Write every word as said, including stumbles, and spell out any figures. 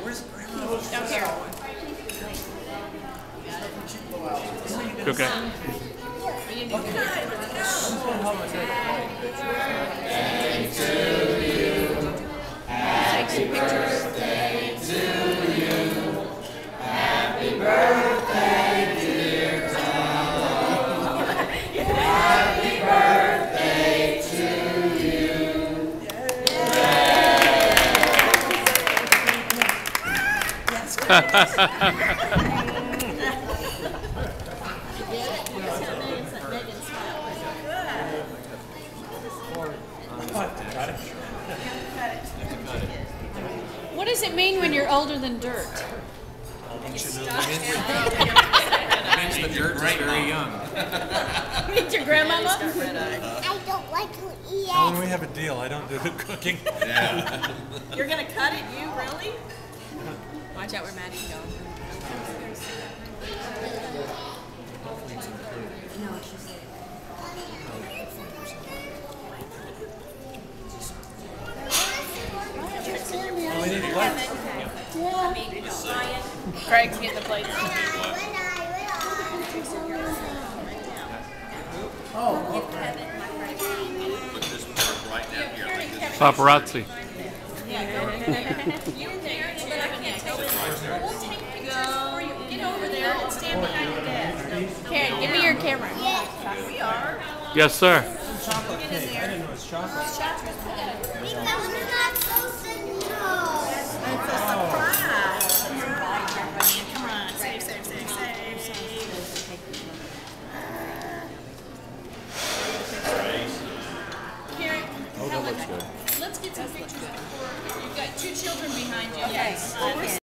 Where's Grandma? Down here. Okay. Birthday to you. Happy birthday to you. Happy birthday, dear Tom. Happy birthday to you. What does it mean when you're older than dirt? It means the dirt is very young. Meet your grandmama? I don't like to eat Well, when it. we have a deal, I don't do the cooking. Yeah. You're gonna cut it, you really? Watch out where Maddie's going. Oh, we need plates. Craig's getting the plates. Put this part right down here. Like this. Paparazzi. Get over there and stand behind your dad. Karen, give me your camera. We are. Yes, sir. Chocolate cake. I didn't know it was chocolate. Because we're not supposed to know. It's a surprise. Come on, save, save, save, save. Karen, Oh, that looks good. let's get some pictures before. You've got two children behind you. Yes.